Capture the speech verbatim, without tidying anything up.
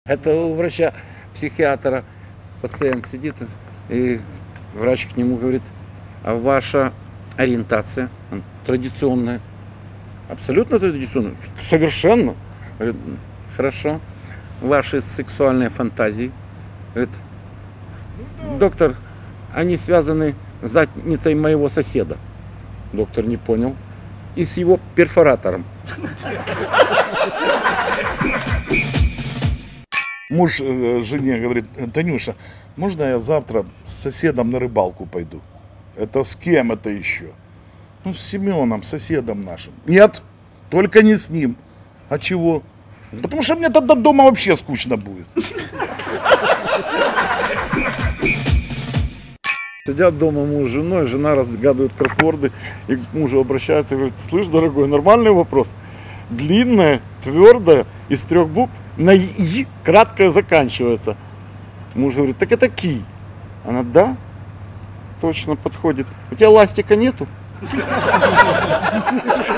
Это у врача-психиатра пациент сидит, и врач к нему говорит: а ваша ориентация традиционная? Абсолютно традиционная? Совершенно. Говорит: хорошо. Ваши сексуальные фантазии? Говорит: доктор, они связаны с задницей моего соседа. Доктор не понял. И с его перфоратором. Муж э, жене говорит: Танюша, можно я завтра с соседом на рыбалку пойду? Это с кем это еще? Ну, с Семеном, соседом нашим. Нет, только не с ним. А чего? Потому что мне тогда дома вообще скучно будет. Сидят дома муж с женой, жена разгадывает кроссворды, и к мужу обращается и говорит: слышь, дорогой, нормальный вопрос. Длинная, твердая, из трех букв, на «и» краткое заканчивается. Муж говорит: так это ки. Она: да, точно подходит. У тебя ластика нету?